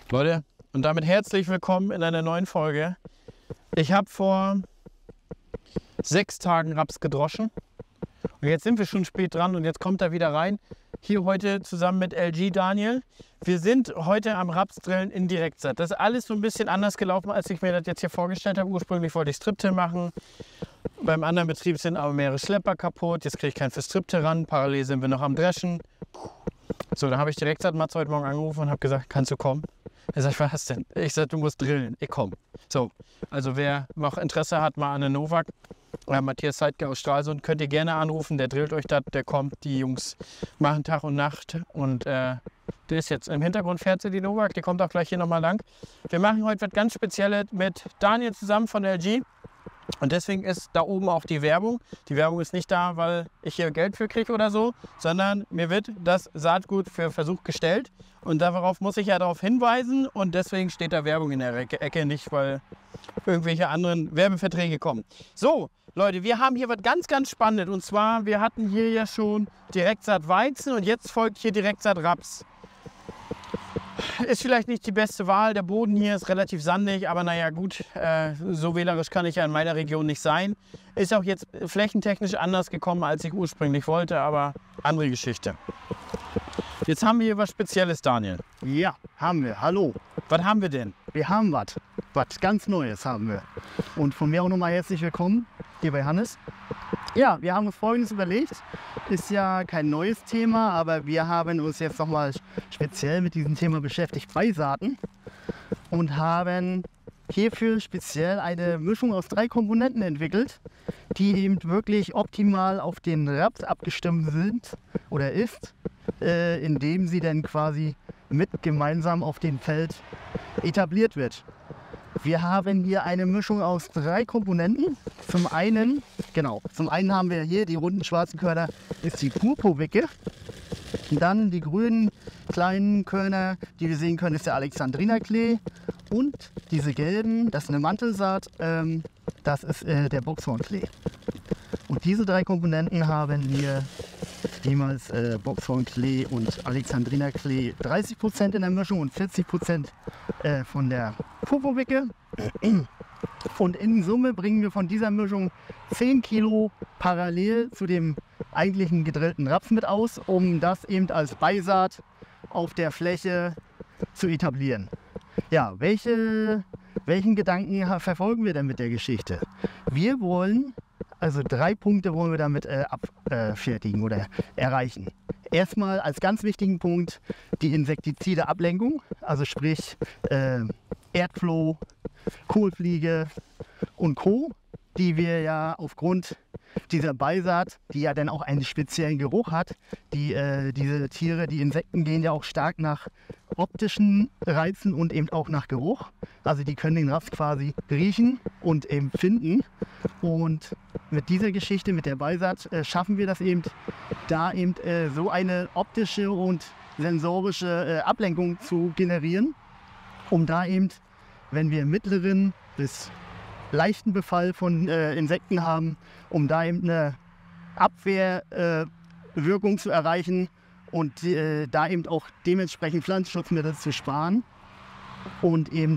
Leute, und damit herzlich willkommen in einer neuen Folge. Ich habe vor 6 Tagen Raps gedroschen und jetzt sind wir schon spät dran und jetzt kommt er wieder rein. Hier heute zusammen mit LG Daniel. Wir sind heute am Rapsdrillen in Direktsaat. Das ist alles so ein bisschen anders gelaufen, als ich mir das jetzt hier vorgestellt habe. Ursprünglich wollte ich Striptill machen. Beim anderen Betrieb sind aber mehrere Schlepper kaputt. Jetzt kriege ich keinen für Striptill ran. Parallel sind wir noch am Dreschen. So, dann habe ich Direktsaat Mats heute Morgen angerufen und habe gesagt, kannst du kommen? Er sagt, was denn? Ich sage, du musst drillen. Ich komme. So, also wer noch Interesse hat, mal an der Novak, Matthias Seidger aus Stralsund, könnt ihr gerne anrufen. Der drillt euch das, der kommt. Die Jungs machen Tag und Nacht. Und der ist jetzt im Hintergrund, fährt sie die Novak. Die kommt auch gleich hier nochmal lang. Wir machen heute was ganz Spezielles mit Daniel zusammen von LG. Und deswegen ist da oben auch die Werbung. Die Werbung ist nicht da, weil ich hier Geld für kriege oder so, sondern mir wird das Saatgut für Versuch gestellt. Und darauf muss ich ja darauf hinweisen. Und deswegen steht da Werbung in der Ecke, nicht weil irgendwelche anderen Werbeverträge kommen. So, Leute, wir haben hier was ganz, ganz Spannendes. Und zwar, wir hatten hier ja schon Direktsaat Weizen und jetzt folgt hier Direktsaat Raps. Ist vielleicht nicht die beste Wahl. Der Boden hier ist relativ sandig, aber naja gut, so wählerisch kann ich ja in meiner Region nicht sein. Ist auch jetzt flächentechnisch anders gekommen, als ich ursprünglich wollte, aber andere Geschichte. Jetzt haben wir hier was Spezielles, Daniel. Ja, haben wir. Hallo. Was haben wir denn? Wir haben was ganz Neues haben wir. Und von mir auch nochmal herzlich willkommen hier bei Hannes. Ja, wir haben uns Folgendes überlegt. Ist ja kein neues Thema, aber wir haben uns jetzt nochmal speziell mit diesem Thema beschäftigt, Beisaaten. Und haben hierfür speziell eine Mischung aus 3 Komponenten entwickelt, die eben wirklich optimal auf den Raps abgestimmt sind oder ist, indem sie dann quasi mit gemeinsam auf dem Feld etabliert wird. Wir haben hier eine Mischung aus 3 Komponenten. Zum einen haben wir hier die runden schwarzen Körner, ist die Purpurwicke. Dann die grünen kleinen Körner, die wir sehen können, ist der Alexandrinerklee. Und diese gelben, das ist eine Mantelsaat, das ist der Boxhornklee. Und diese 3 Komponenten haben wir jemals Boxhornklee und Alexandrinerklee 30% in der Mischung und 40% von der Purpurwicke. Und in Summe bringen wir von dieser Mischung 10 Kilo parallel zu dem eigentlichen gedrillten Raps mit aus, um das eben als Beisaat auf der Fläche zu etablieren. Ja, welchen Gedanken verfolgen wir denn mit der Geschichte? Wir wollen, also 3 Punkte wollen wir damit abfertigen oder erreichen. Erstmal als ganz wichtigen Punkt die insektizide Ablenkung, also sprich Erdfloh, Kohlfliege und Co., die wir ja aufgrund dieser Beisaat, die ja dann auch einen speziellen Geruch hat, diese Tiere, die Insekten gehen ja auch stark nach optischen Reizen und eben auch nach Geruch. Also die können den Raps quasi riechen und eben finden. Und mit dieser Geschichte, mit der Beisaat, schaffen wir das eben, da eben so eine optische und sensorische Ablenkung zu generieren, um da eben, wenn wir mittleren bis leichten Befall von Insekten haben, um da eben eine Abwehrwirkung zu erreichen und da eben auch dementsprechend Pflanzenschutzmittel zu sparen und eben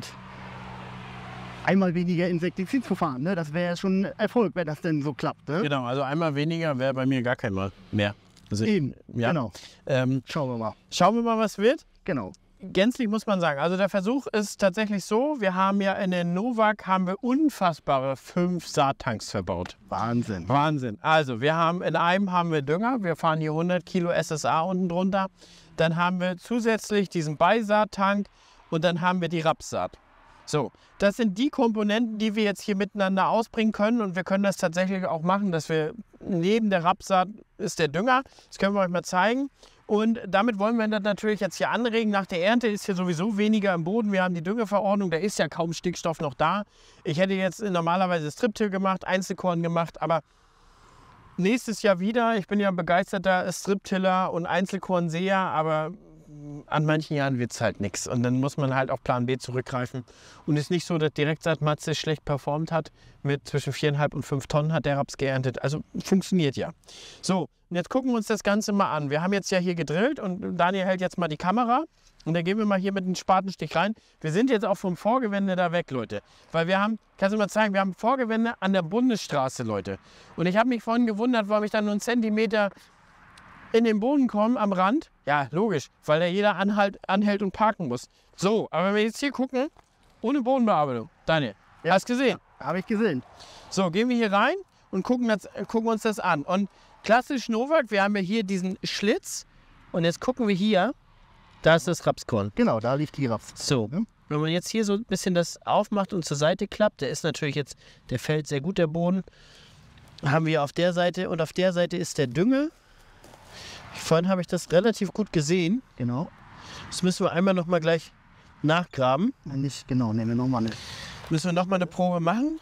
einmal weniger Insektizid zu fahren. Ne? Das wäre ja schon ein Erfolg, wenn das denn so klappt. Ne? Genau, also einmal weniger wäre bei mir gar kein Mal mehr. Also Eben, ja. Genau. Schauen wir mal. Schauen wir mal, was wird. Genau. Gänzlich muss man sagen, also der Versuch ist tatsächlich so, wir haben ja in der Novak unfassbare 5 Saattanks verbaut. Wahnsinn. Wahnsinn. Also wir haben in einem haben wir Dünger, wir fahren hier 100 Kilo SSA unten drunter. Dann haben wir zusätzlich diesen Beisaattank und dann haben wir die Rapssaat. So, das sind die Komponenten, die wir jetzt hier miteinander ausbringen können und wir können das tatsächlich auch machen, dass wir neben der Rapssaat ist der Dünger, das können wir euch mal zeigen. Und damit wollen wir das natürlich jetzt hier anregen. Nach der Ernte ist hier sowieso weniger im Boden. Wir haben die Düngeverordnung, da ist ja kaum Stickstoff noch da. Ich hätte jetzt normalerweise Striptill gemacht, Einzelkorn gemacht, aber nächstes Jahr wieder. Ich bin ja ein begeisterter Striptiller und Einzelkornseher, aber an manchen Jahren wird es halt nichts. Und dann muss man halt auf Plan B zurückgreifen. Und es ist nicht so, dass Direktsaatmatze schlecht performt hat. Mit zwischen 4,5 und 5 Tonnen hat der Raps geerntet. Also funktioniert ja. So, und jetzt gucken wir uns das Ganze mal an. Wir haben jetzt ja hier gedrillt und Daniel hält jetzt mal die Kamera. Und dann gehen wir mal hier mit dem Spatenstich rein. Wir sind jetzt auch vom Vorgewende da weg, Leute. Weil wir haben, kannst du mal zeigen, wir haben Vorgewende an der Bundesstraße, Leute. Und ich habe mich vorhin gewundert, warum ich dann nur einen Zentimeter in den Boden komme am Rand. Ja, logisch, weil da jeder anhält und parken muss. So, aber wenn wir jetzt hier gucken, ohne Bodenbearbeitung. Daniel, Ja. hast du gesehen? Ja, habe ich gesehen. So, gehen wir hier rein und gucken uns das an. Und klassisch Novak, wir haben ja hier diesen Schlitz. Und jetzt gucken wir hier. Da ist das Rapskorn. Genau, da liegt die Raps. So, wenn man jetzt hier so ein bisschen das aufmacht und zur Seite klappt, der ist natürlich jetzt, der fällt sehr gut, der Boden. Haben wir auf der Seite und auf der Seite ist der Dünger. Vorhin habe ich das relativ gut gesehen. Genau. Das müssen wir einmal noch mal gleich nachgraben. Nicht, genau, nehmen wir nochmal eine. Müssen wir noch mal eine Probe machen.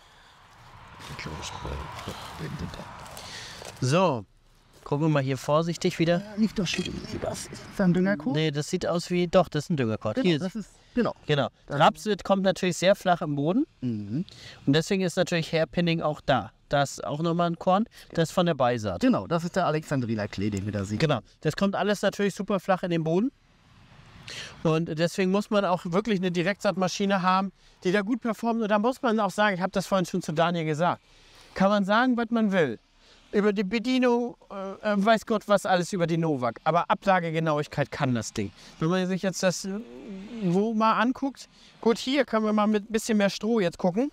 So, gucken wir mal hier vorsichtig wieder. Nicht doch schön. Das ist ein Düngerkot. Nee, das sieht aus wie, doch, das ist ein Düngerkord. Genau, Hier das ist, genau. Genau. Rapswit kommt natürlich sehr flach im Boden. Mhm. Und deswegen ist natürlich Hairpinning auch da. Das ist auch nochmal ein Korn. Das ist von der Beisaat. Genau, das ist der Alexandriner Klee, den wir da sehen. Genau. Das kommt alles natürlich super flach in den Boden. Und deswegen muss man auch wirklich eine Direktsaatmaschine haben, die da gut performt. Und da muss man auch sagen, ich habe das vorhin schon zu Daniel gesagt, kann man sagen, was man will. Über die Bedienung, weiß Gott was alles über die Novak. Aber Ablagegenauigkeit kann das Ding. Wenn man sich jetzt das wo mal anguckt, gut, hier können wir mal mit ein bisschen mehr Stroh jetzt gucken.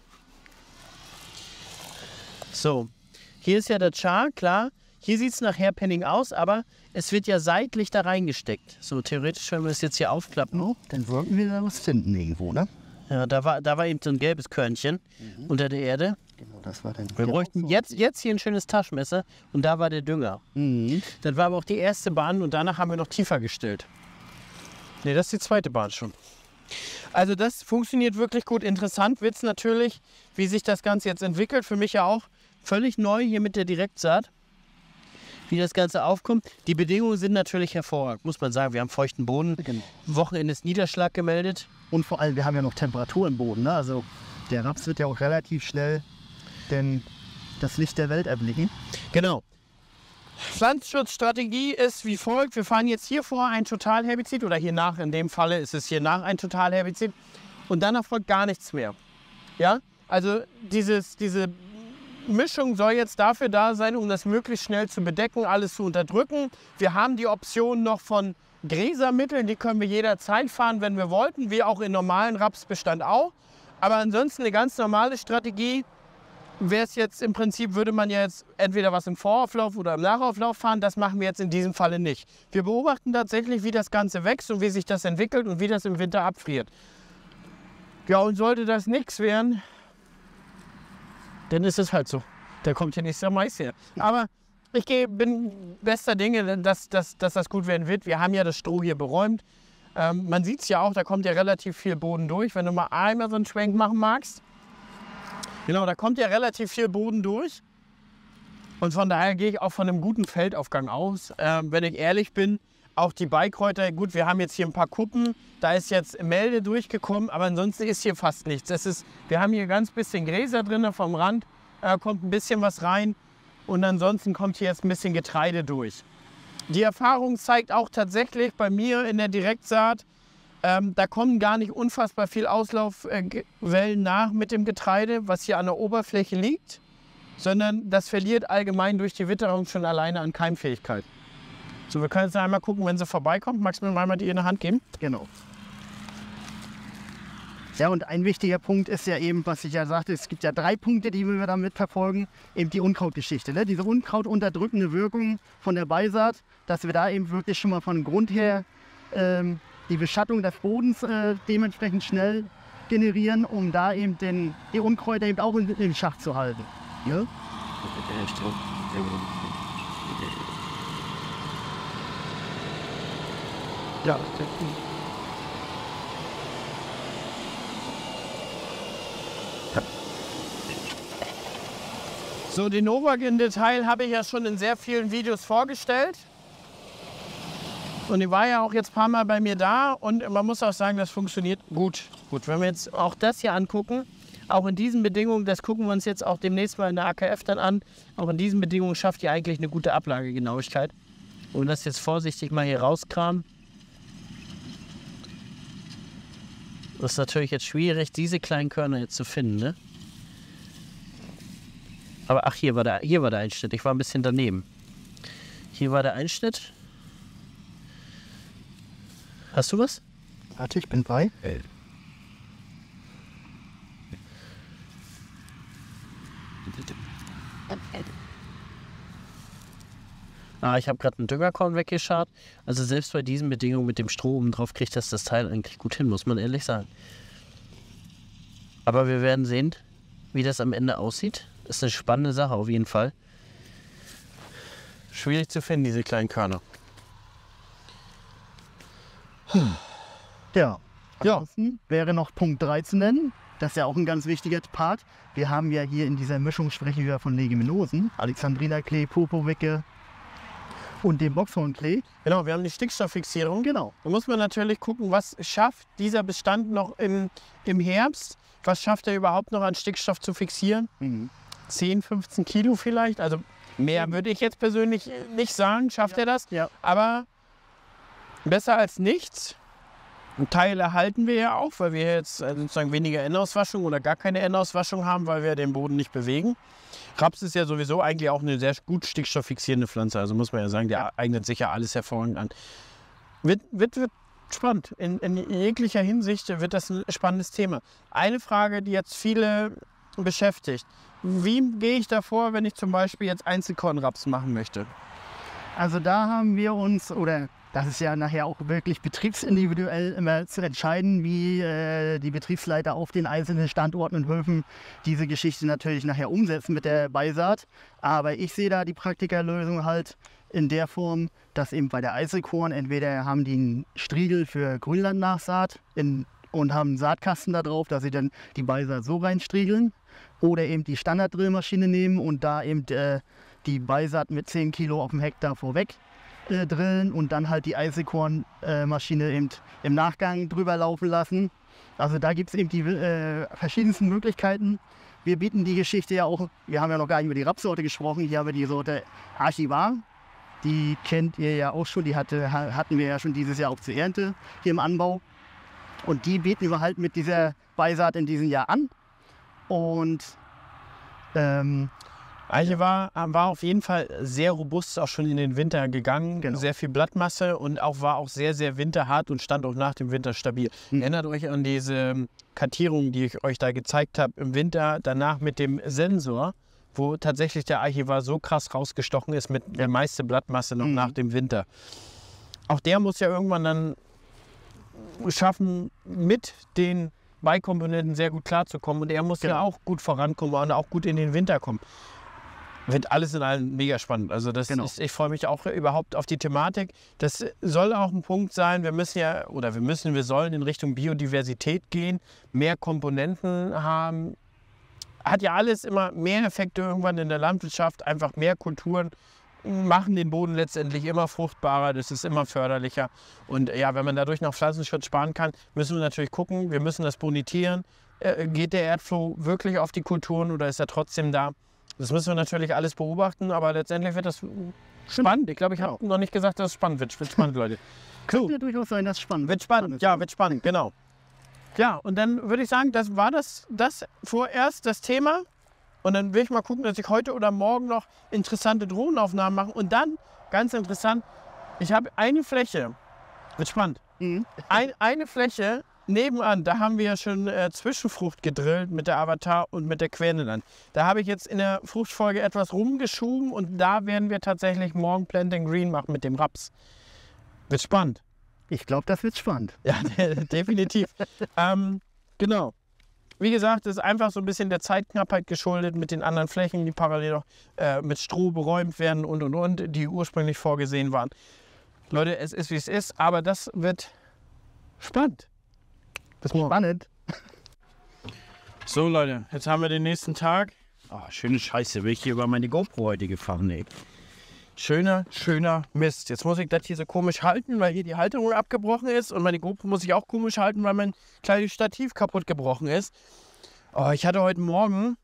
So, hier ist ja der Char, klar. Hier sieht es nach Hairpinning aus, aber es wird ja seitlich da reingesteckt. So, theoretisch, wenn wir es jetzt hier aufklappen. Oh, dann sollten wir da was finden irgendwo, ne? Ja, da war eben so ein gelbes Körnchen unter der Erde. Genau, das war dann. Wir bräuchten jetzt hier ein schönes Taschenmesser und da war der Dünger. Mhm. Das war aber auch die erste Bahn und danach haben wir noch tiefer gestellt. Ne, das ist die zweite Bahn schon. Also das funktioniert wirklich gut. Interessant wird es natürlich, wie sich das Ganze jetzt entwickelt. Für mich ja auch völlig neu hier mit der Direktsaat, wie das Ganze aufkommt. Die Bedingungen sind natürlich hervorragend, muss man sagen. Wir haben feuchten Boden, Genau. Wochenende ist Niederschlag gemeldet. Und vor allem, wir haben ja noch Temperatur im Boden, ne? Also der Raps wird ja auch relativ schnell denn das Licht der Welt erblicken. Genau. Pflanzenschutzstrategie ist wie folgt. Wir fahren jetzt hier vor ein Totalherbizid oder hier nach, in dem Falle ist es hier nach ein Totalherbizid und dann erfolgt gar nichts mehr. Ja? Also diese Mischung soll jetzt dafür da sein, um das möglichst schnell zu bedecken, alles zu unterdrücken. Wir haben die Option noch von Gräsermitteln, die können wir jederzeit fahren, wenn wir wollten, wie auch in normalen Rapsbestand auch. Aber ansonsten eine ganz normale Strategie. Wäre es jetzt im Prinzip, würde man ja jetzt entweder was im Vorauflauf oder im Nachauflauf fahren. Das machen wir jetzt in diesem Falle nicht. Wir beobachten tatsächlich, wie das Ganze wächst und wie sich das entwickelt und wie das im Winter abfriert. Ja, und sollte das nichts werden, dann ist es halt so. Da kommt ja nichts der Mais her. Aber ich bin bester Dinge, dass das gut werden wird. Wir haben ja das Stroh hier beräumt. Man sieht es ja auch, da kommt ja relativ viel Boden durch. Wenn du mal einmal so einen Schwenk machen magst. Genau, da kommt ja relativ viel Boden durch. Und von daher gehe ich auch von einem guten Feldaufgang aus. Wenn ich ehrlich bin, auch die Beikräuter, gut, wir haben jetzt hier ein paar Kuppen, da ist jetzt Melde durchgekommen, aber ansonsten ist hier fast nichts. Wir haben hier ganz bisschen Gräser drin vom Rand, kommt ein bisschen was rein und ansonsten kommt hier jetzt ein bisschen Getreide durch. Die Erfahrung zeigt auch tatsächlich bei mir in der Direktsaat, da kommen gar nicht unfassbar viel Auslaufwellen nach mit dem Getreide, was hier an der Oberfläche liegt, sondern das verliert allgemein durch die Witterung schon alleine an Keimfähigkeit. So, wir können jetzt einmal gucken, wenn sie vorbeikommt. Magst du mir mal die in der Hand geben? Genau. Ja, und ein wichtiger Punkt ist ja eben, was ich ja sagte, es gibt ja 3 Punkte, die wir damit verfolgen. Eben die Unkrautgeschichte, ne? Diese unkrautunterdrückende Wirkung von der Beisaat, dass wir da eben wirklich schon mal von Grund her die Beschattung des Bodens dementsprechend schnell generieren, um da eben die Unkräuter eben auch in Schach zu halten. Ja? Ja. So, die Novak im Detail habe ich ja schon in sehr vielen Videos vorgestellt. Und die war ja auch jetzt ein paar Mal bei mir da und man muss auch sagen, das funktioniert gut. Gut, wenn wir jetzt auch das hier angucken, auch in diesen Bedingungen, das gucken wir uns jetzt auch demnächst mal in der AKF dann an, auch in diesen Bedingungen schafft die eigentlich eine gute Ablagegenauigkeit. Und das jetzt vorsichtig mal hier rauskramen. Das ist natürlich jetzt schwierig, diese kleinen Körner jetzt zu finden, ne? Aber ach, hier war der Einschnitt. Ich war ein bisschen daneben. Hier war der Einschnitt. Hast du was? Warte, ich bin bei. Ich habe gerade einen Düngerkorn weggescharrt. Also selbst bei diesen Bedingungen mit dem Stroh oben drauf kriegt das Teil eigentlich gut hin, muss man ehrlich sagen. Aber wir werden sehen, wie das am Ende aussieht. Ist eine spannende Sache auf jeden Fall. Schwierig zu finden, diese kleinen Körner. Ja. Ansonsten wäre noch Punkt 3 zu nennen. Das ist ja auch ein ganz wichtiger Part. Wir haben ja hier in dieser Mischung, sprechen wir von Leguminosen, Alexandrinerklee, Purpurwicke und dem Boxhornklee. Genau, wir haben die Stickstofffixierung. Genau. Da muss man natürlich gucken, was schafft dieser Bestand noch im Herbst? Was schafft er überhaupt noch an Stickstoff zu fixieren? 10, 15 Kilo vielleicht. Also mehr würde ich jetzt persönlich nicht sagen, schafft er das. Ja. Aber besser als nichts. Ein Teil erhalten wir ja auch, weil wir jetzt sozusagen weniger Endauswaschung oder gar keine Endauswaschung haben, weil wir den Boden nicht bewegen. Raps ist ja sowieso eigentlich auch eine sehr gut stickstofffixierende Pflanze. Also muss man ja sagen, der eignet sich ja alles hervorragend an. Wird spannend. In jeglicher Hinsicht wird das ein spannendes Thema. Eine Frage, die jetzt viele beschäftigt. Wie gehe ich davor, wenn ich zum Beispiel jetzt Einzelkornraps machen möchte? Also da haben wir uns, oder das ist ja nachher auch wirklich betriebsindividuell immer zu entscheiden, wie die Betriebsleiter auf den einzelnen Standorten und Höfen diese Geschichte natürlich nachher umsetzen mit der Beisaat. Aber ich sehe da die Praktikerlösung halt in der Form, dass eben bei der Einzelkorn entweder haben die einen Striegel für Grünlandnachsaat und haben einen Saatkasten da drauf, dass sie dann die Beisaat so reinstriegeln. Oder eben die Standarddrillmaschine nehmen und da eben die Beisaat mit 10 Kilo auf dem Hektar vorweg drillen und dann halt die Einzelkornmaschine eben im Nachgang drüber laufen lassen. Also da gibt es eben die verschiedensten Möglichkeiten. Wir bieten die Geschichte ja auch, wir haben ja noch gar nicht über die Rapssorte gesprochen, hier haben wir die Sorte Archivar. Die kennt ihr ja auch schon, die hatten wir ja schon dieses Jahr auch zur Ernte hier im Anbau. Und die bieten wir halt mit dieser Beisaat in diesem Jahr an. Und Archivar war auf jeden Fall sehr robust, auch schon in den Winter gegangen. Genau. Sehr viel Blattmasse und war auch sehr, sehr winterhart und stand auch nach dem Winter stabil. Erinnert euch an diese Kartierung, die ich euch da gezeigt habe im Winter, danach mit dem Sensor, wo tatsächlich der Archivar so krass rausgestochen ist mit der meiste Blattmasse noch nach dem Winter. Auch der muss ja irgendwann dann schaffen, mit den Beikomponenten sehr gut klarzukommen und er muss ja auch gut vorankommen und auch gut in den Winter kommen. Wird alles in allem mega spannend. Also das ist, ich freue mich auch überhaupt auf die Thematik. Das soll auch ein Punkt sein. Wir sollen in Richtung Biodiversität gehen, mehr Komponenten haben. Hat ja alles immer mehr Effekte irgendwann in der Landwirtschaft. Einfach mehr Kulturen machen den Boden letztendlich immer fruchtbarer. Das ist immer förderlicher. Und ja, wenn man dadurch noch Pflanzenschutz sparen kann, müssen wir natürlich gucken. Wir müssen das bonitieren. Geht der Erdflow wirklich auf die Kulturen oder ist er trotzdem da? Das müssen wir natürlich alles beobachten, aber letztendlich wird das spannend. Ich glaube, ich habe noch nicht gesagt, dass es spannend wird. Wird spannend, Leute. Kann ja durchaus sein, dass es spannend wird. Spannend, ja, wird spannend, genau. Ja, und dann würde ich sagen, das war das vorerst das Thema. Und dann will ich mal gucken, dass ich heute oder morgen noch interessante Drohnenaufnahmen mache. Und dann, ganz interessant, ich habe eine Fläche, wird spannend, eine Fläche nebenan, da haben wir ja schon Zwischenfrucht gedrillt mit der Avatar und mit der Querneland. Da habe ich jetzt in der Fruchtfolge etwas rumgeschoben und da werden wir tatsächlich morgen Planting Green machen mit dem Raps. Wird spannend. Ich glaube, das wird spannend. Ja, definitiv. Genau. Wie gesagt, das ist einfach so ein bisschen der Zeitknappheit geschuldet mit den anderen Flächen, die parallel noch mit Stroh beräumt werden und, die ursprünglich vorgesehen waren. Leute, es ist wie es ist, aber das wird spannend. Bis morgen. Spannend. So Leute, jetzt haben wir den nächsten Tag. Oh, schöne Scheiße, bin ich hier über meine GoPro heute gefahren, ey. Schöner Mist. Jetzt muss ich das hier so komisch halten, weil hier die Halterung abgebrochen ist. Und meine GoPro muss ich auch komisch halten, weil mein kleines Stativ kaputt gebrochen ist. Oh, ich hatte heute Morgen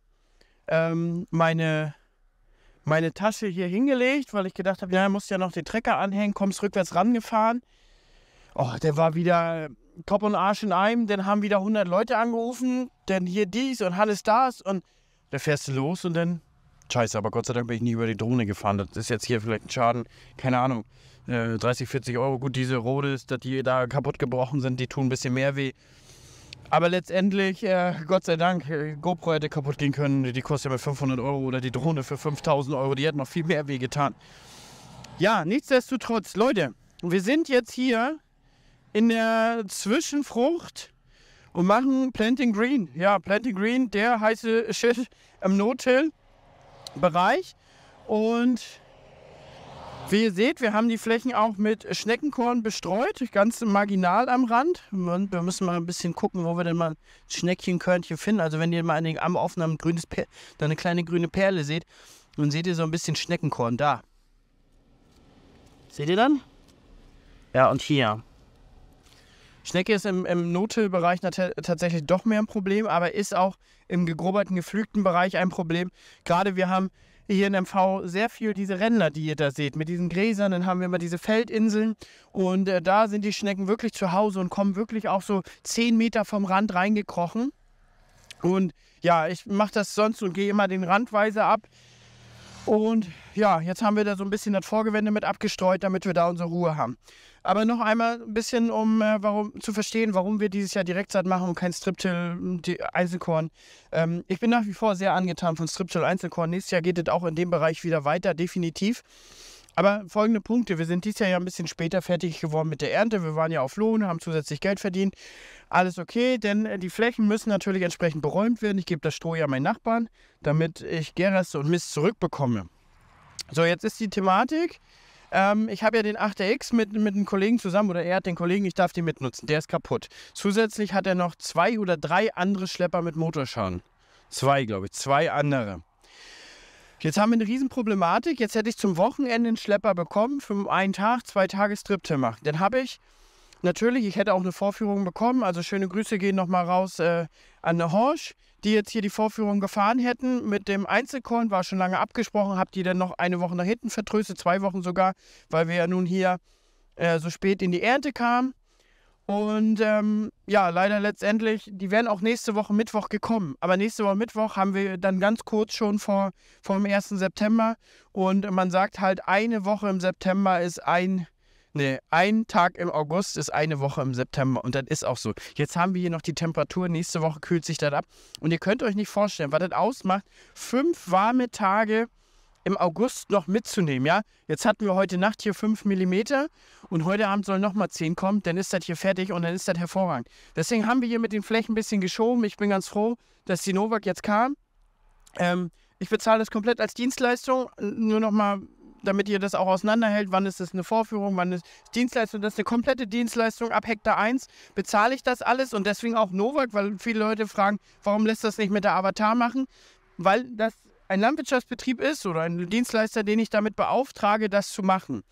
meine Tasche hier hingelegt, weil ich gedacht habe, ja, musst ja noch den Trecker anhängen, kommst rückwärts rangefahren. Oh, der war wieder Kopf und Arsch in einem. Dann haben wieder 100 Leute angerufen. Dann hier dies und alles das. Und da fährst du los und dann... Scheiße, aber Gott sei Dank bin ich nie über die Drohne gefahren. Das ist jetzt hier vielleicht ein Schaden, keine Ahnung, 30, 40 Euro. Gut, diese Rhodes, dass die da kaputt gebrochen sind, die tun ein bisschen mehr weh. Aber letztendlich, Gott sei Dank, GoPro hätte kaputt gehen können. Die kostet ja mit 500 Euro oder die Drohne für 5000 Euro. Die hätte noch viel mehr weh getan. Ja, nichtsdestotrotz, Leute, wir sind jetzt hier in der Zwischenfrucht und machen Planting Green. Ja, Planting Green, der heiße Shit im No-Till-Bereich. Und wie ihr seht, wir haben die Flächen auch mit Schneckenkorn bestreut, ganz marginal am Rand. Und wir müssen mal ein bisschen gucken, wo wir denn mal ein Schneckchenkörnchen finden. Also wenn ihr mal am Aufnahmen da eine kleine grüne Perle seht, dann seht ihr so ein bisschen Schneckenkorn da. Seht ihr dann? Ja, und hier. Schnecke ist im No-Till-Bereich tatsächlich doch mehr ein Problem, aber ist auch im gegrubberten, gepflügten Bereich ein Problem. Gerade wir haben hier in MV sehr viel diese Ränder, die ihr da seht, mit diesen Gräsern. Dann haben wir immer diese Feldinseln und da sind die Schnecken wirklich zu Hause und kommen wirklich auch so 10 Meter vom Rand reingekrochen. Und ja, ich mache das sonst und gehe immer den Randweise ab. Und ja, jetzt haben wir da so ein bisschen das Vorgewände mit abgestreut, damit wir da unsere Ruhe haben. Aber noch einmal ein bisschen, um zu verstehen, warum wir dieses Jahr Direktsaat machen und kein Strip-Till Einzelkorn. Ich bin nach wie vor sehr angetan von Strip-Till Einzelkorn. Nächstes Jahr geht es auch in dem Bereich wieder weiter, definitiv. Aber folgende Punkte. Wir sind dieses Jahr ja ein bisschen später fertig geworden mit der Ernte. Wir waren ja auf Lohn, haben zusätzlich Geld verdient. Alles okay, denn die Flächen müssen natürlich entsprechend beräumt werden. Ich gebe das Stroh ja meinen Nachbarn, damit ich Gerste und Mist zurückbekomme. So, jetzt ist die Thematik. Ich habe ja den 8RX mit einem Kollegen zusammen, oder er hat den Kollegen, ich darf den mitnutzen, der ist kaputt. Zusätzlich hat er noch 2 oder 3 andere Schlepper mit Motorschaden. 2, glaube ich, 2 andere. Jetzt haben wir eine Riesenproblematik. Jetzt hätte ich zum Wochenende einen Schlepper bekommen, für einen Tag, 2 Tage Strip-Till machen. Dann habe ich natürlich, ich hätte auch eine Vorführung bekommen, also schöne Grüße gehen nochmal raus an eine Horsch, die jetzt hier die Vorführung gefahren hätten. Mit dem Einzelkorn war schon lange abgesprochen, habe die dann noch eine Woche nach hinten vertröstet, 2 Wochen sogar, weil wir ja nun hier so spät in die Ernte kamen. Und ja, leider letztendlich, die wären auch nächste Woche Mittwoch gekommen. Aber nächste Woche Mittwoch haben wir dann ganz kurz schon vor dem 1. September. Und man sagt halt, eine Woche im September ist ein Tag im August ist eine Woche im September. Und das ist auch so. Jetzt haben wir hier noch die Temperatur. Nächste Woche kühlt sich das ab. Und ihr könnt euch nicht vorstellen, was das ausmacht, 5 warme Tage im August noch mitzunehmen, ja. Jetzt hatten wir heute Nacht hier 5 mm und heute Abend sollen nochmal 10 kommen, dann ist das hier fertig und dann ist das hervorragend. Deswegen haben wir hier mit den Flächen ein bisschen geschoben. Ich bin ganz froh, dass die Novak jetzt kam. Ich bezahle das komplett als Dienstleistung, nur nochmal, damit ihr das auch auseinanderhält, wann ist es eine Vorführung, wann ist Dienstleistung, das ist eine komplette Dienstleistung, ab Hektar 1 bezahle ich das alles und deswegen auch Novak, weil viele Leute fragen, warum lässt das nicht mit der Avatar machen, weil das ein Landwirtschaftsbetrieb ist oder ein Dienstleister, den ich damit beauftrage, das zu machen.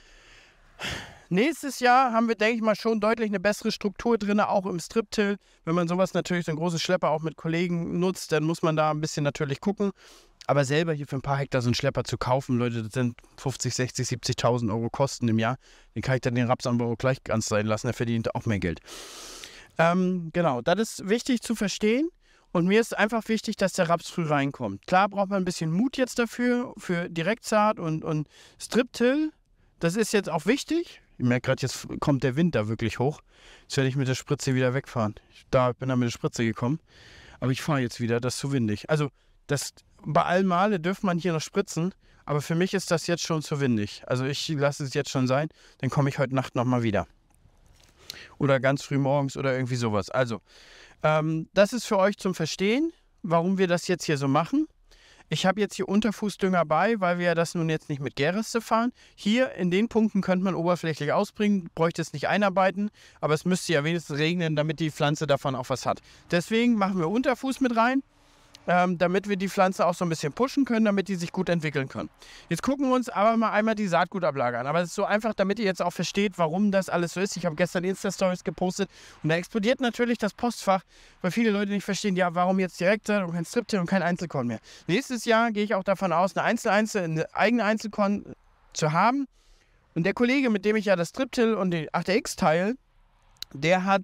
Nächstes Jahr haben wir, denke ich mal, schon deutlich eine bessere Struktur drin, auch im Strip-Till. Wenn man sowas natürlich, so ein großes Schlepper auch mit Kollegen nutzt, dann muss man da ein bisschen natürlich gucken. Aber selber hier für ein paar Hektar so einen Schlepper zu kaufen, Leute, das sind 50, 60, 70.000 Euro Kosten im Jahr. Den kann ich dann den Rapsanbau gleich ganz sein lassen, der verdient auch mehr Geld. Genau, das ist wichtig zu verstehen. Und mir ist einfach wichtig, dass der Raps früh reinkommt. Klar braucht man ein bisschen Mut jetzt dafür, für Direktsaat und Strip-Till. Das ist jetzt auch wichtig. Ich merke gerade, jetzt kommt der Wind da wirklich hoch. Jetzt werde ich mit der Spritze wieder wegfahren. Ich bin da mit der Spritze gekommen. Aber ich fahre jetzt wieder, das ist zu windig. Also bei allen Male dürfte man hier noch spritzen. Aber für mich ist das jetzt schon zu windig. Also ich lasse es jetzt schon sein. Dann komme ich heute Nacht nochmal wieder. Oder ganz früh morgens oder irgendwie sowas. Also das ist für euch zum Verstehen, warum wir das jetzt hier so machen. Ich habe jetzt hier Unterfußdünger bei, weil wir ja das nun jetzt nicht mit Gerste fahren. Hier in den Punkten könnte man oberflächlich ausbringen, bräuchte es nicht einarbeiten, aber es müsste ja wenigstens regnen, damit die Pflanze davon auch was hat. Deswegen machen wir Unterfuß mit rein damit wir die Pflanze auch so ein bisschen pushen können, damit die sich gut entwickeln können. Jetzt gucken wir uns aber mal einmal die Saatgutablage an. Aber es ist so einfach, damit ihr jetzt auch versteht, warum das alles so ist. Ich habe gestern Insta-Stories gepostet und da explodiert natürlich das Postfach, weil viele Leute nicht verstehen, ja, warum jetzt Direktsaat und kein Striptil und kein Einzelkorn mehr. Nächstes Jahr gehe ich auch davon aus, eine eigene Einzelkorn zu haben. Und der Kollege, mit dem ich ja das Striptil und den 8X teile, der hat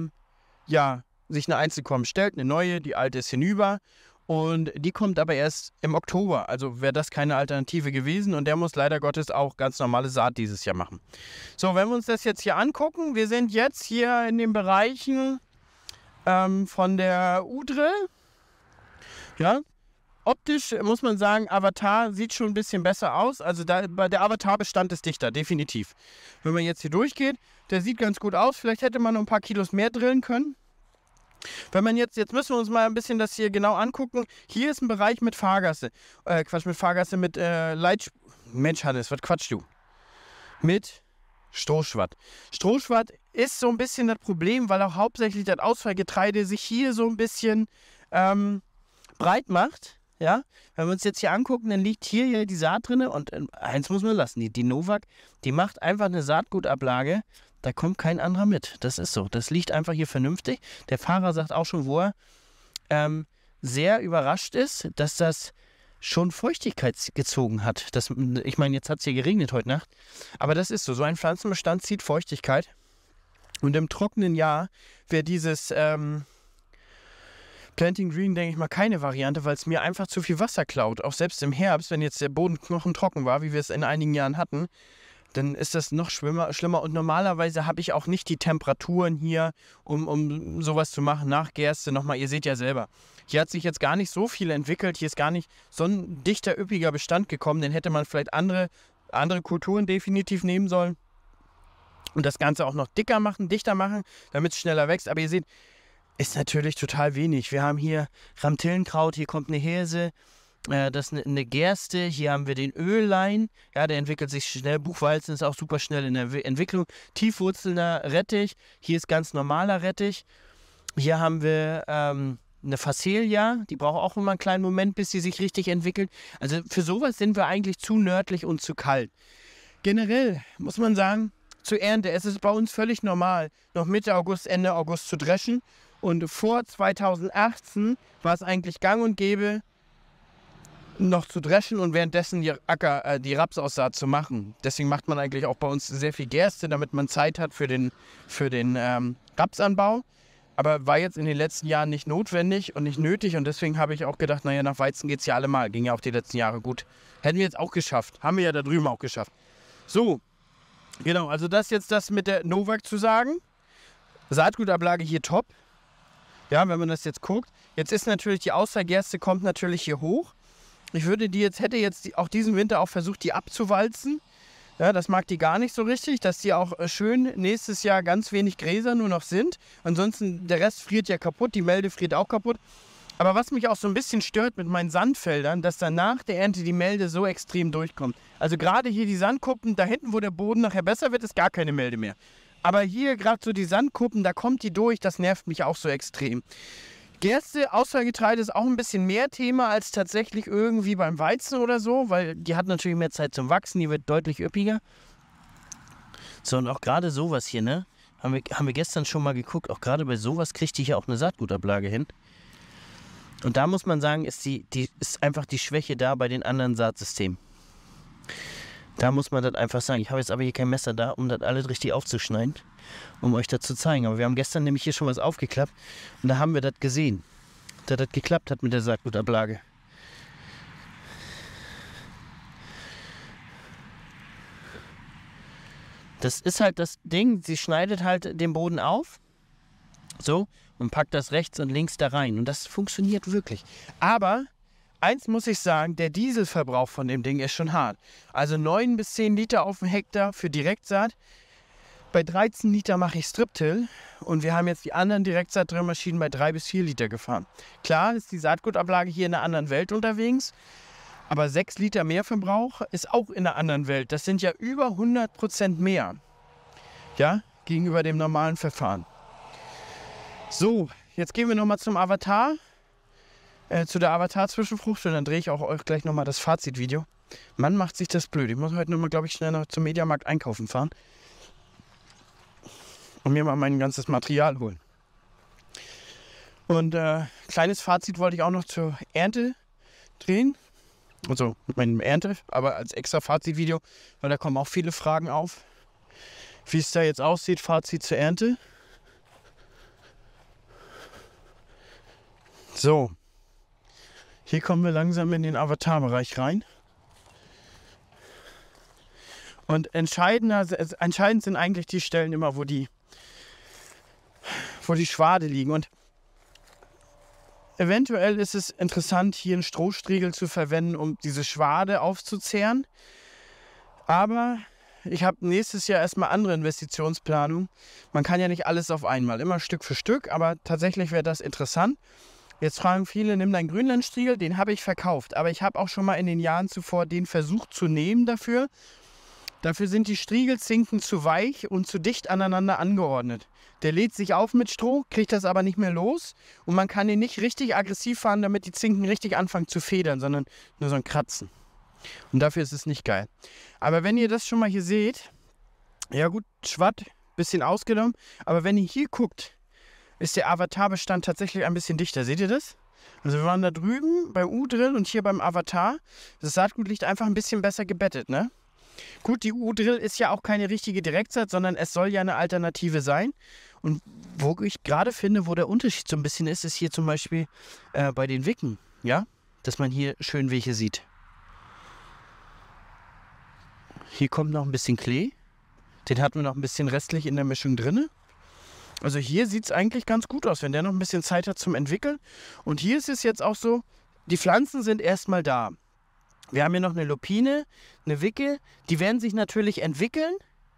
sich eine Einzelkorn bestellt, eine neue, die alte ist hinüber. Und die kommt aber erst im Oktober, also wäre das keine Alternative gewesen und der muss leider Gottes auch ganz normale Saat dieses Jahr machen. So, wenn wir uns das jetzt hier angucken, wir sind jetzt hier in den Bereichen von der Udre. Ja, optisch muss man sagen, Avatar sieht schon ein bisschen besser aus, also der Avatar-Bestand ist dichter, definitiv. Wenn man jetzt hier durchgeht, der sieht ganz gut aus, vielleicht hätte man noch ein paar Kilos mehr drillen können. Wenn man jetzt müssen wir uns mal ein bisschen das hier genau angucken. Hier ist ein Bereich mit Fahrgasse. Mit Mensch, Hannes, was quatschst du? Mit Strohschwatt. Strohschwatt ist so ein bisschen das Problem, weil auch hauptsächlich das Ausfallgetreide sich hier so ein bisschen breit macht. Ja? Wenn wir uns jetzt hier angucken, dann liegt hier ja die Saat drin und eins muss man lassen, die Novak, die macht einfach eine Saatgutablage. Da kommt kein anderer mit. Das ist so. Das liegt einfach hier vernünftig. Der Fahrer sagt auch schon, wo er sehr überrascht ist, dass das schon Feuchtigkeit gezogen hat. Ich meine, jetzt hat es hier geregnet heute Nacht. Aber das ist so. So ein Pflanzenbestand zieht Feuchtigkeit. Und im trockenen Jahr wäre dieses Planting Green, denke ich mal, keine Variante, weil es mir einfach zu viel Wasser klaut. Auch selbst im Herbst, wenn jetzt der Boden knochentrocken war, wie wir es in einigen Jahren hatten, dann ist das noch schlimmer. Und normalerweise habe ich auch nicht die Temperaturen hier, um sowas zu machen. Nach Gerste nochmal, ihr seht ja selber. Hier hat sich jetzt gar nicht so viel entwickelt. Hier ist gar nicht so ein dichter, üppiger Bestand gekommen. Den hätte man vielleicht andere Kulturen definitiv nehmen sollen. Und das Ganze auch noch dichter machen, damit es schneller wächst. Aber ihr seht, ist natürlich total wenig. Wir haben hier Ramtillenkraut, hier kommt eine Hirse. Das ist eine Gerste, hier haben wir den Öllein, ja, der entwickelt sich schnell, Buchweizen ist auch super schnell in der Entwicklung, tiefwurzelnder Rettich, hier ist ganz normaler Rettich, hier haben wir eine Phacelia, die braucht auch immer einen kleinen Moment, bis sie sich richtig entwickelt, also für sowas sind wir eigentlich zu nördlich und zu kalt. Generell muss man sagen, zur Ernte, es ist bei uns völlig normal, noch Mitte August, Ende August zu dreschen und vor 2018 war es eigentlich gang und gäbe, noch zu dreschen und währenddessen die Rapsaussaat zu machen. Deswegen macht man eigentlich auch bei uns sehr viel Gerste, damit man Zeit hat für den Rapsanbau. Aber war jetzt in den letzten Jahren nicht notwendig und nicht nötig und deswegen habe ich auch gedacht, naja, nach Weizen geht es ja allemal. Ging ja auch die letzten Jahre gut. Hätten wir jetzt auch geschafft. Haben wir ja da drüben auch geschafft. So, genau, also das jetzt das mit der Novak zu sagen. Saatgutablage hier top. Ja, wenn man das jetzt guckt. Jetzt ist natürlich die Ausfallgerste kommt natürlich hier hoch. Ich hätte jetzt auch diesen Winter auch versucht, die abzuwalzen. Ja, das mag die gar nicht so richtig, dass die auch schön nächstes Jahr ganz wenig Gräser nur noch sind. Ansonsten, der Rest friert ja kaputt, die Melde friert auch kaputt. Aber was mich auch so ein bisschen stört mit meinen Sandfeldern, dass dann nach der Ernte die Melde so extrem durchkommt. Also gerade hier die Sandkuppen, da hinten, wo der Boden nachher besser wird, ist gar keine Melde mehr. Aber hier gerade so die Sandkuppen, da kommt die durch, das nervt mich auch so extrem. Gerste, Ausfallgetreide ist auch ein bisschen mehr Thema als tatsächlich irgendwie beim Weizen oder so, weil die hat natürlich mehr Zeit zum Wachsen, die wird deutlich üppiger. So, und auch gerade sowas hier, ne? Haben wir gestern schon mal geguckt, auch gerade bei sowas kriegt die hier auch eine Saatgutablage hin. Und da muss man sagen, ist einfach die Schwäche da bei den anderen Saatsystemen. Da muss man das einfach sagen. Ich habe jetzt aber hier kein Messer da, um das alles richtig aufzuschneiden, um euch das zu zeigen. Aber wir haben gestern nämlich hier schon was aufgeklappt und da haben wir das gesehen, dass das geklappt hat mit der Saatgutablage. Das ist halt das Ding, sie schneidet halt den Boden auf, so, und packt das rechts und links da rein. Und das funktioniert wirklich. Aber eins muss ich sagen, der Dieselverbrauch von dem Ding ist schon hart. Also 9 bis 10 Liter auf dem Hektar für Direktsaat. Bei 13 Liter mache ich Striptil und wir haben jetzt die anderen Direktsaatdrillmaschinen bei 3 bis 4 Liter gefahren. Klar ist die Saatgutablage hier in einer anderen Welt unterwegs, aber 6 Liter mehr Verbrauch ist auch in einer anderen Welt. Das sind ja über 100% mehr, ja, gegenüber dem normalen Verfahren. So, jetzt gehen wir nochmal zum Avatar. zu der Avatar-Zwischenfrucht und dann drehe ich auch euch gleich nochmal das Fazitvideo. Mann, macht sich das blöd. Ich muss heute nochmal, glaube ich, schnell noch zum Mediamarkt einkaufen fahren und mir mal mein ganzes Material holen. Und kleines Fazit wollte ich auch noch zur Ernte drehen. Also mit meinem Ernte, aber als extra Fazitvideo, weil da kommen auch viele Fragen auf. Wie es da jetzt aussieht, Fazit zur Ernte. So, hier kommen wir langsam in den Avatar-Bereich rein. Und entscheidend sind eigentlich die Stellen immer, wo die Schwade liegen. Und eventuell ist es interessant, hier einen Strohstriegel zu verwenden, um diese Schwade aufzuzehren. Aber ich habe nächstes Jahr erstmal andere Investitionsplanung. Man kann ja nicht alles auf einmal, immer Stück für Stück, aber tatsächlich wäre das interessant. Jetzt fragen viele, nimm deinen Grünlandstriegel, den habe ich verkauft. Aber ich habe auch schon mal in den Jahren zuvor den versucht zu nehmen dafür. Dafür sind die Striegelzinken zu weich und zu dicht aneinander angeordnet. Der lädt sich auf mit Stroh, kriegt das aber nicht mehr los und man kann ihn nicht richtig aggressiv fahren, damit die Zinken richtig anfangen zu federn, sondern nur so ein Kratzen. Und dafür ist es nicht geil. Aber wenn ihr das schon mal hier seht, ja gut, Schwatt, bisschen ausgenommen, aber wenn ihr hier guckt, ist der Avatar-Bestand tatsächlich ein bisschen dichter. Seht ihr das? Also wir waren da drüben bei U-Drill und hier beim Avatar. Das Saatgut liegt einfach ein bisschen besser gebettet, ne? Gut, die U-Drill ist ja auch keine richtige Direktsaat, sondern es soll ja eine Alternative sein. Und wo ich gerade finde, wo der Unterschied so ein bisschen ist, ist hier zum Beispiel bei den Wicken, ja? Dass man hier schön welche sieht. Hier kommt noch ein bisschen Klee. Den hatten wir noch ein bisschen restlich in der Mischung drin. Also hier sieht es eigentlich ganz gut aus, wenn der noch ein bisschen Zeit hat zum Entwickeln. Und hier ist es jetzt auch so, die Pflanzen sind erstmal da. Wir haben hier noch eine Lupine, eine Wicke. Die werden sich natürlich entwickeln.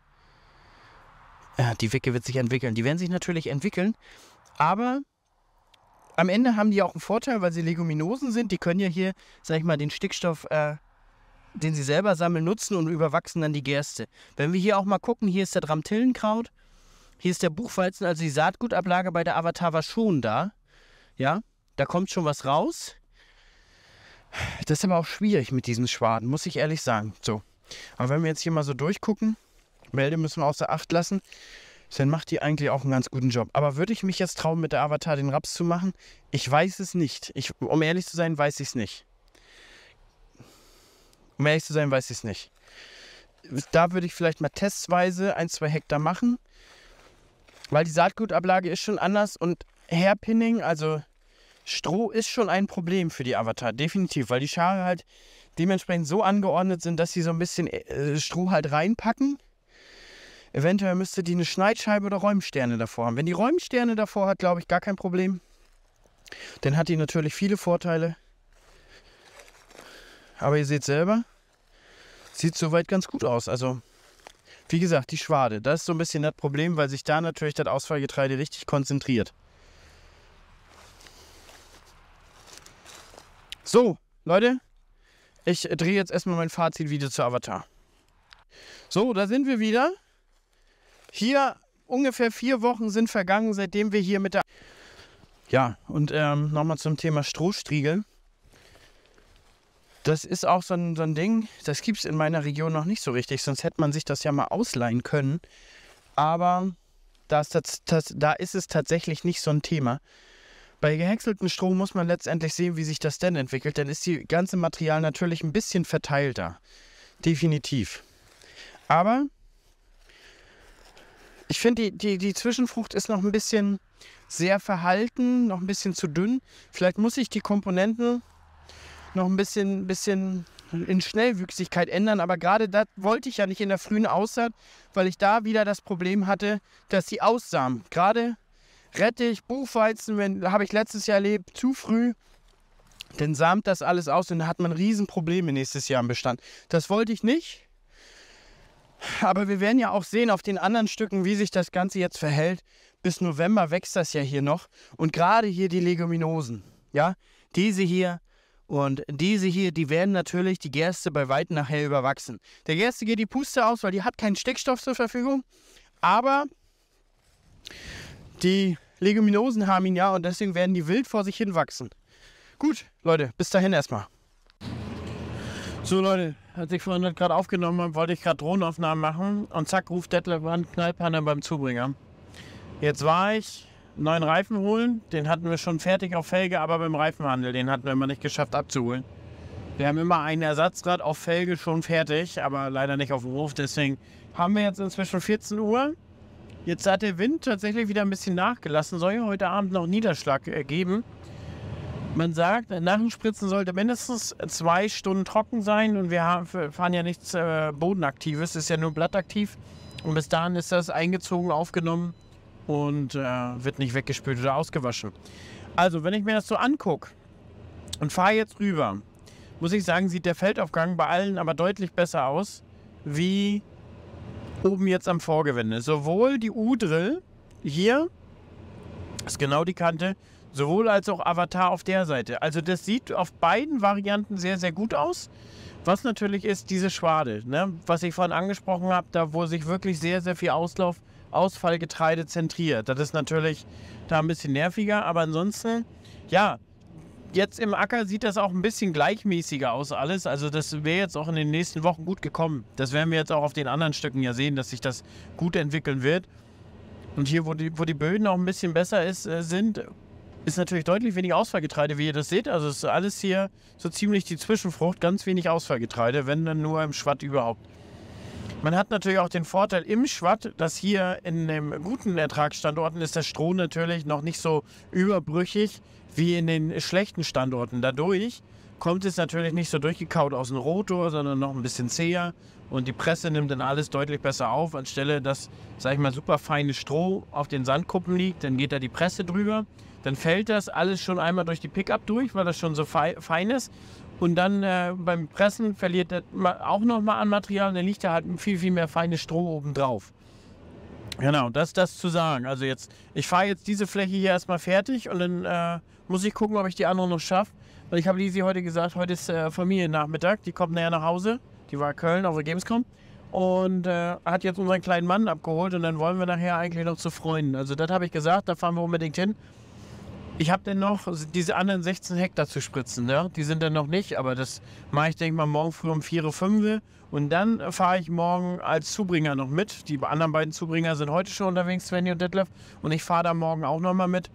Ja, die Wicke wird sich entwickeln. Die werden sich natürlich entwickeln. Aber am Ende haben die auch einen Vorteil, weil sie Leguminosen sind. Die können ja hier, sag ich mal, den Stickstoff, den sie selber sammeln, nutzen und überwachsen dann die Gerste. Wenn wir hier auch mal gucken, hier ist der Dramtillenkraut. Hier ist der Buchweizen, also die Saatgutablage bei der Avatar war schon da. Ja, da kommt schon was raus. Das ist aber auch schwierig mit diesen Schwaden, muss ich ehrlich sagen. So. Aber wenn wir jetzt hier mal so durchgucken, Melde müssen wir außer Acht lassen, dann macht die eigentlich auch einen ganz guten Job. Aber würde ich mich jetzt trauen, mit der Avatar den Raps zu machen? Ich weiß es nicht. Um ehrlich zu sein, weiß ich es nicht. Da würde ich vielleicht mal testweise 1-2 Hektar machen. Weil die Saatgutablage ist schon anders und Hairpinning, also Stroh, ist schon ein Problem für die Avatar, definitiv. Weil die Schare halt dementsprechend so angeordnet sind, dass sie so ein bisschen Stroh halt reinpacken. Eventuell müsste die eine Schneidscheibe oder Räumsterne davor haben. Wenn die Räumsterne davor hat, glaube ich, gar kein Problem. Dann hat die natürlich viele Vorteile. Aber ihr seht selber, sieht soweit ganz gut aus. Also wie gesagt, die Schwade, das ist so ein bisschen das Problem, weil sich da natürlich das Ausfallgetreide richtig konzentriert. So, Leute, ich drehe jetzt erstmal mein Fazitvideo zu Avatar. So, da sind wir wieder. Hier ungefähr 4 Wochen sind vergangen, seitdem wir hier mit der... Ja, und nochmal zum Thema Strohstriegel. Das ist auch so ein Ding, das gibt es in meiner Region noch nicht so richtig, sonst hätte man sich das ja mal ausleihen können. Aber da ist es tatsächlich nicht so ein Thema. Bei gehäckseltem Stroh muss man letztendlich sehen, wie sich das denn entwickelt. Dann ist die ganze Material natürlich ein bisschen verteilter. Definitiv. Aber ich finde, die Zwischenfrucht ist noch ein bisschen sehr verhalten, noch ein bisschen zu dünn. Vielleicht muss ich die Komponenten noch ein bisschen in Schnellwüchsigkeit ändern, aber gerade das wollte ich ja nicht in der frühen Aussaat, weil ich da wieder das Problem hatte, dass sie aussamen. Gerade Rettich, Buchweizen, habe ich letztes Jahr erlebt, zu früh, dann samt das alles aus und da hat man Riesenprobleme nächstes Jahr im Bestand. Das wollte ich nicht, aber wir werden ja auch sehen auf den anderen Stücken, wie sich das Ganze jetzt verhält. Bis November wächst das ja hier noch und gerade hier die Leguminosen, ja, diese hier und diese hier, die werden natürlich die Gerste bei weitem nachher überwachsen. Der Gerste geht die Puste aus, weil die hat keinen Stickstoff zur Verfügung, aber die Leguminosen haben ihn ja und deswegen werden die wild vor sich hin wachsen. Gut, Leute, bis dahin erstmal. So Leute, als ich vorhin das gerade aufgenommen habe, wollte ich gerade Drohnenaufnahmen machen und zack, ruft Detlef an, Knallpanne beim Zubringer. Jetzt war ich neuen Reifen holen, den hatten wir schon fertig auf Felge, aber beim Reifenhandel, den hatten wir immer nicht geschafft abzuholen. Wir haben immer ein Ersatzrad auf Felge schon fertig, aber leider nicht auf dem Hof, deswegen haben wir jetzt inzwischen 14 Uhr. Jetzt hat der Wind tatsächlich wieder ein bisschen nachgelassen, soll ja heute Abend noch Niederschlag geben. Man sagt, nach dem Spritzen sollte mindestens 2 Stunden trocken sein und wir fahren ja nichts Bodenaktives, ist ja nur blattaktiv. Und bis dahin ist das eingezogen, aufgenommen und wird nicht weggespült oder ausgewaschen. Also, wenn ich mir das so angucke und fahre jetzt rüber, muss ich sagen, sieht der Feldaufgang bei allen aber deutlich besser aus, wie oben jetzt am Vorgewende. Sowohl die U-Drill hier, ist genau die Kante, sowohl als auch Avatar auf der Seite. Also das sieht auf beiden Varianten sehr, sehr gut aus. Was natürlich ist, diese Schwade, ne? Was ich vorhin angesprochen habe, da wo sich wirklich sehr, sehr viel Ausfallgetreide zentriert. Das ist natürlich da ein bisschen nerviger, aber ansonsten, ja, jetzt im Acker sieht das auch ein bisschen gleichmäßiger aus alles. Also das wäre jetzt auch in den nächsten Wochen gut gekommen. Das werden wir jetzt auch auf den anderen Stücken ja sehen, dass sich das gut entwickeln wird. Und hier, wo die Böden auch ein bisschen besser sind, ist natürlich deutlich weniger Ausfallgetreide, wie ihr das seht. Also es ist alles hier so ziemlich die Zwischenfrucht, ganz wenig Ausfallgetreide, wenn dann nur im Schwatt überhaupt. Man hat natürlich auch den Vorteil im Schwatt, dass hier in den guten Ertragsstandorten ist das Stroh natürlich noch nicht so überbrüchig wie in den schlechten Standorten. Dadurch kommt es natürlich nicht so durchgekaut aus dem Rotor, sondern noch ein bisschen zäher. Und die Presse nimmt dann alles deutlich besser auf, anstelle dass, sag ich mal, super feines Stroh auf den Sandkuppen liegt. Dann geht da die Presse drüber. Dann fällt das alles schon einmal durch die Pickup durch, weil das schon so fein ist. Und dann beim Pressen verliert das auch nochmal an Material. Und dann liegt da halt viel, viel mehr feines Stroh oben drauf. Genau, das zu sagen. Also jetzt, ich fahre jetzt diese Fläche hier erstmal fertig und dann muss ich gucken, ob ich die andere noch schaffe. Weil ich habe Lisi heute gesagt, heute ist Familiennachmittag. Die kommt nachher nach Hause. Die war in Köln auf der Gamescom. Und hat jetzt unseren kleinen Mann abgeholt. Und dann wollen wir nachher eigentlich noch zu Freunden. Also das habe ich gesagt, da fahren wir unbedingt hin. Ich habe dann noch diese anderen 16 Hektar zu spritzen, ne? Die sind dann noch nicht, aber das mache ich, denke mal, morgen früh um 4 Uhr 5 Uhr. Und dann fahre ich morgen als Zubringer noch mit. Die anderen beiden Zubringer sind heute schon unterwegs, Svenny und Detlef. Und ich fahre da morgen auch noch mal mit,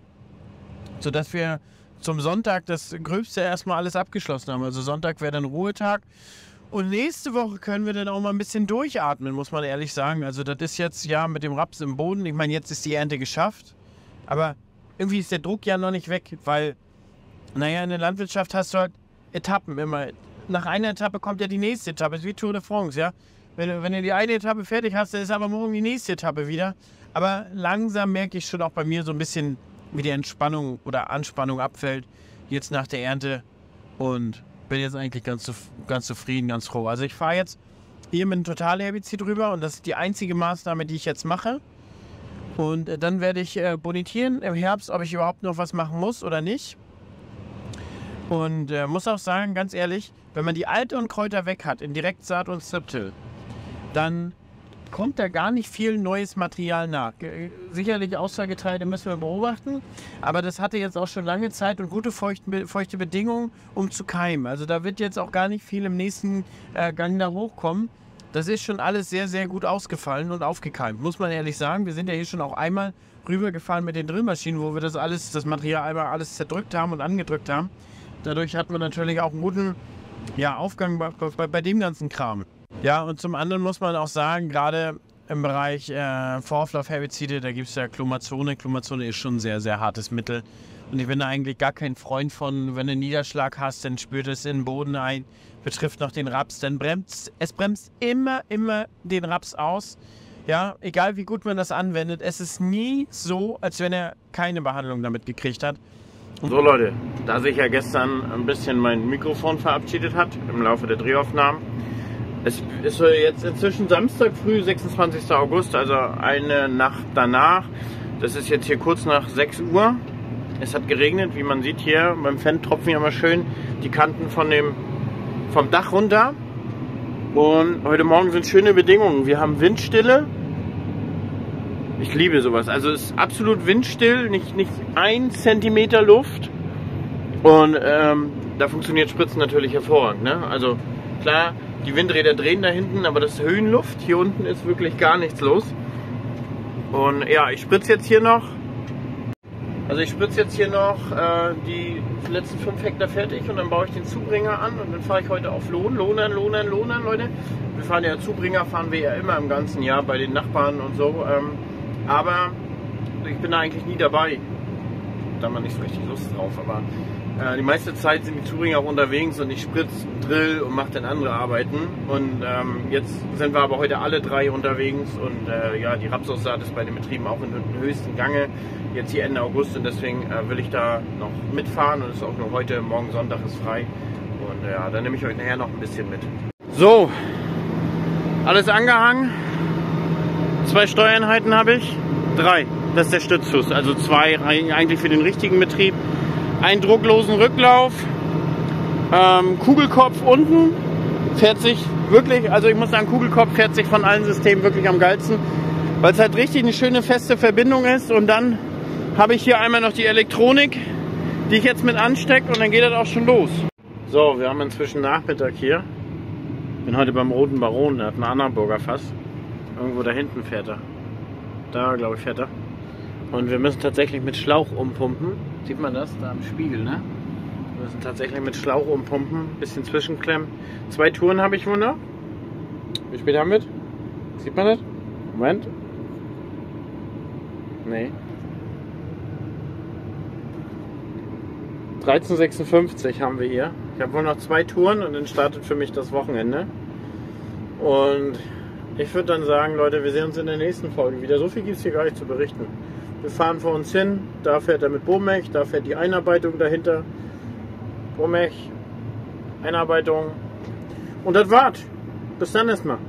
sodass wir zum Sonntag das Gröbste erstmal alles abgeschlossen haben. Also Sonntag wäre dann Ruhetag. Und nächste Woche können wir dann auch mal ein bisschen durchatmen, muss man ehrlich sagen. Also das ist jetzt ja mit dem Raps im Boden. Ich meine, jetzt ist die Ernte geschafft. Aber irgendwie ist der Druck ja noch nicht weg, weil, naja, in der Landwirtschaft hast du halt Etappen immer. Nach einer Etappe kommt ja die nächste Etappe, das ist wie Tour de France, ja. Wenn du die eine Etappe fertig hast, dann ist aber morgen die nächste Etappe wieder. Aber langsam merke ich schon auch bei mir so ein bisschen, wie die Entspannung oder Anspannung abfällt, jetzt nach der Ernte. Und bin jetzt eigentlich ganz zufrieden, ganz froh. Also ich fahre jetzt hier mit einem Totalherbizid drüber und das ist die einzige Maßnahme, die ich jetzt mache. Und dann werde ich bonitieren im Herbst, ob ich überhaupt noch was machen muss oder nicht. Und muss auch sagen, ganz ehrlich, wenn man die Altunkräuter weg hat in Direktsaat und Striptill, dann kommt da gar nicht viel neues Material nach. Sicherlich Ausfallgetreide müssen wir beobachten, aber das hatte jetzt auch schon lange Zeit und gute feuchte Bedingungen, um zu keimen. Also da wird jetzt auch gar nicht viel im nächsten Gang da hochkommen. Das ist schon alles sehr, sehr gut ausgefallen und aufgekeimt, muss man ehrlich sagen. Wir sind ja hier schon auch einmal rübergefahren mit den Drillmaschinen, wo wir das Material einmal alles zerdrückt haben und angedrückt haben. Dadurch hatten wir natürlich auch einen guten Aufgang bei dem ganzen Kram. Ja, und zum anderen muss man auch sagen, gerade im Bereich Vorauflaufherbizide, da gibt es ja Clomazone. Clomazone ist schon ein sehr, sehr hartes Mittel. Und ich bin da eigentlich gar kein Freund von, wenn du einen Niederschlag hast, dann spürt es in den Boden ein, betrifft noch den Raps, dann bremst immer den Raps aus. Ja, egal wie gut man das anwendet, es ist nie so, als wenn er keine Behandlung damit gekriegt hat. So Leute, da sich ja gestern ein bisschen mein Mikrofon verabschiedet hat im Laufe der Drehaufnahmen, es ist jetzt inzwischen Samstag früh, 26. August, also eine Nacht danach. Das ist jetzt hier kurz nach 6 Uhr. Es hat geregnet, wie man sieht hier beim Fan tropfen ja mal schön die Kanten vom Dach runter. Und heute Morgen sind schöne Bedingungen. Wir haben Windstille. Ich liebe sowas. Also es ist absolut windstill, nicht 1 Zentimeter Luft. Und da funktioniert Spritzen natürlich hervorragend. Ne? Also klar, die Windräder drehen da hinten, aber das ist Höhenluft. Hier unten ist wirklich gar nichts los. Und ja, ich spritze jetzt hier noch. Also ich spritze jetzt hier noch die letzten 5 Hektar fertig und dann baue ich den Zubringer an und dann fahre ich heute auf Lohnern, Leute. Wir fahren ja Zubringer, fahren wir ja immer im ganzen Jahr bei den Nachbarn und so. Aber ich bin da eigentlich nie dabei. Da haben wir nicht so richtig Lust drauf, aber die meiste Zeit sind die Zubringer auch unterwegs und ich spritze, drill und mache dann andere Arbeiten. Und jetzt sind wir aber heute alle 3 unterwegs und ja, die Rapsaussaat ist bei den Betrieben auch in den höchsten Gange. Jetzt hier Ende August und deswegen will ich da noch mitfahren und es ist auch nur heute, morgen Sonntag ist frei. Und ja, dann nehme ich euch nachher noch ein bisschen mit. So, alles angehangen. 2 Steuereinheiten habe ich. 3, das ist der Stützfuß. Also 2 eigentlich für den richtigen Betrieb. Einen drucklosen Rücklauf. Kugelkopf unten. Fährt sich wirklich, also ich muss sagen, Kugelkopf fährt sich von allen Systemen wirklich am geilsten. Weil es halt richtig eine schöne feste Verbindung ist. Und dann habe ich hier einmal noch die Elektronik, die ich jetzt mit anstecke und dann geht das auch schon los. So, wir haben inzwischen Nachmittag hier. Bin heute beim Roten Baron, der hat einen Annaburger Fass. Irgendwo da hinten fährt er. Da, glaube ich, fährt er. Und wir müssen tatsächlich mit Schlauch umpumpen. Sieht man das? Da am Spiegel, ne? Wir müssen tatsächlich mit Schlauch umpumpen. Bisschen zwischenklemmen. 2 Touren habe ich wohl noch. Wie spät haben wir? Sieht man das? Moment. Nee. 13:56 haben wir hier. Ich habe wohl noch 2 Touren und dann startet für mich das Wochenende. Und ich würde dann sagen, Leute, wir sehen uns in der nächsten Folge wieder. So viel gibt es hier gar nicht zu berichten. Wir fahren vor uns hin, da fährt er mit Bomech, da fährt die Einarbeitung dahinter. Bomech, Einarbeitung. Und das war's. Bis dann erstmal.